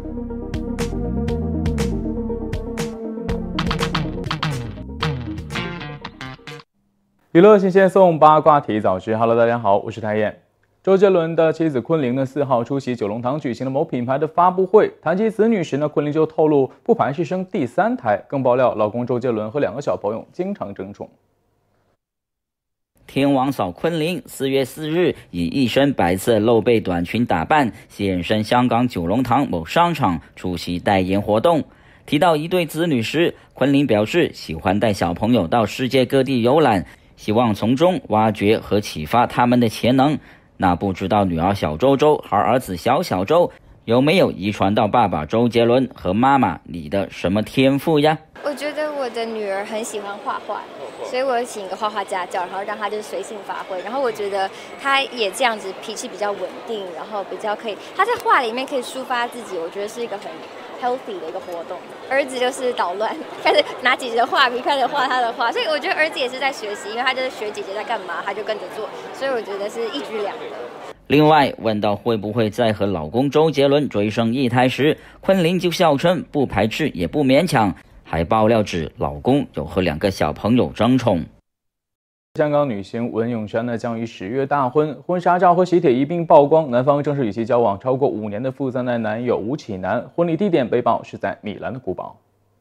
娱乐新鲜送八卦题早知 ，Hello， 大家好，我是泰彦。周杰伦的妻子昆凌呢，4号出席九龙塘举行了某品牌的发布会，谈及子女时呢，昆凌就透露不排斥生第3胎，更爆料老公周杰伦和2个小朋友经常争宠。 天王嫂昆凌4月4日以一身白色露背短裙打扮，现身香港九龙塘某商场出席代言活动。提到一对子女时，昆凌表示喜欢带小朋友到世界各地游览，希望从中挖掘和启发他们的潜能。那不知道女儿小周周和儿子小周有没有遗传到爸爸周杰伦和妈妈你的什么天赋呀？ 我觉得我的女儿很喜欢画画，所以我请一个画画家教，然后让她就是随性发挥。然后我觉得她也这样子，脾气比较稳定，然后比较可以，她在画里面可以抒发自己，我觉得是一个很 healthy 的一个活动。儿子就是捣乱，开始拿姐姐的画笔开始画他的画，所以我觉得儿子也是在学习，因为他就是学姐姐在干嘛，他就跟着做，所以我觉得是一举两得。 另外，问到会不会再和老公周杰伦追生一胎时，昆凌就笑称不排斥也不勉强，还爆料指老公有和2个小朋友争宠。 香港女星文咏珊呢将于10月大婚，婚纱照和喜帖一并曝光，男方正是与其交往超过5年的富3代男友吴启南，婚礼地点被曝是在米兰的古堡。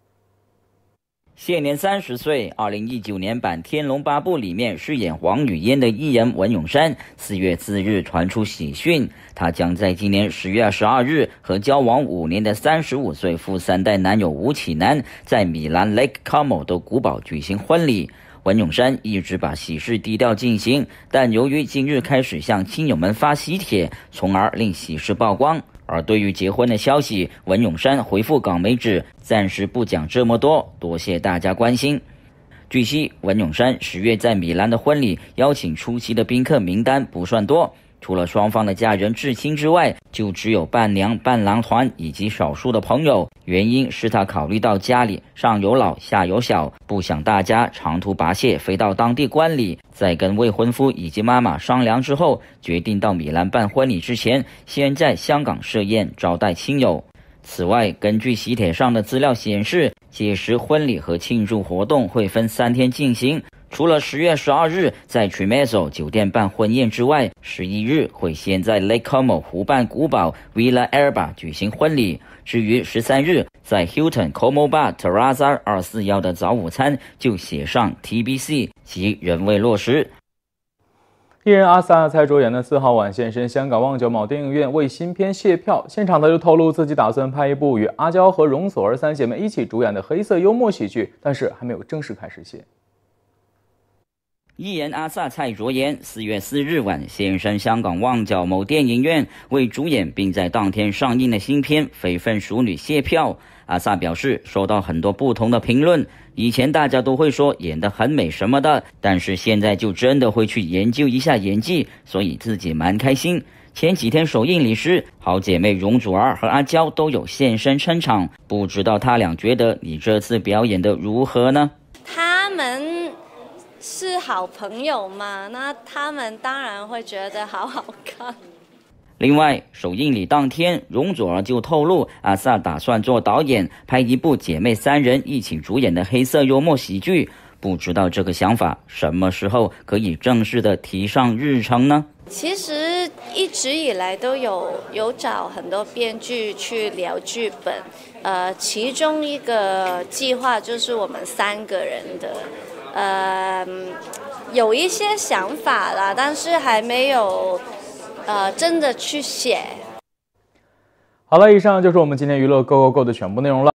现年30岁，2019年版《天龙八部》里面饰演黄雨嫣的艺人文咏珊，4月4日传出喜讯，她将在今年10月12日和交往5年的35岁富3代男友吴启南在米兰 Lake Como 的古堡举行婚礼。文咏珊一直把喜事低调进行，但由于近日开始向亲友们发喜帖，从而令喜事曝光。而对于结婚的消息，文咏珊回复港媒指暂时不讲这么多，多谢大家关心。据悉，文咏珊10月在米兰的婚礼邀请出席的宾客名单不算多，除了双方的家人至亲之外，就只有伴娘伴郎团以及少数的朋友。原因是他考虑到家里上有老下有小，不想大家长途跋涉飞到当地观礼，在跟未婚夫以及妈妈商量之后，决定到米兰办婚礼之前，先在香港设宴招待亲友。此外，根据喜帖上的资料显示，届时婚礼和庆祝活动会分3天进行。除了10月12日在 Tremezzo 酒店办婚宴之外，11日会先在 Lake Como 湖畔古堡 Villa Erba 举行婚礼。至于13日在 Hilton Como Bar Terraza 241的早午餐就写上 TBC， 其仍未落实。 艺人阿 sa 蔡卓妍呢4号晚现身香港旺角某电影院为新片卸票，现场他就透露自己打算拍一部与阿娇和容祖儿3姐妹一起主演的黑色幽默喜剧，但是还没有正式开始写。 艺人阿 sa 蔡卓妍4月4日晚现身香港旺角某电影院为主演并在当天上映的新片《非分熟女》卸票。阿 sa 表示收到很多不同的评论，以前大家都会说演得很美什么的，但是现在就真的会去研究一下演技，所以自己蛮开心。前几天首映礼时，好姐妹容祖儿和阿娇都有现身撑场，不知道他俩觉得你这次表演的如何呢？ 他们是好朋友嘛，那他们当然会觉得好好看。 另外，首映礼当天，容祖儿就透露，阿 sa 打算做导演，拍一部姐妹3人一起主演的黑色幽默喜剧。不知道这个想法什么时候可以正式的提上日程呢？ 其实一直以来都有找很多编剧去聊剧本，其中一个计划就是我们3个人的，有一些想法啦，但是还没有真的去写。 好了，以上就是我们今天娱乐 Go Go Go 的全部内容了。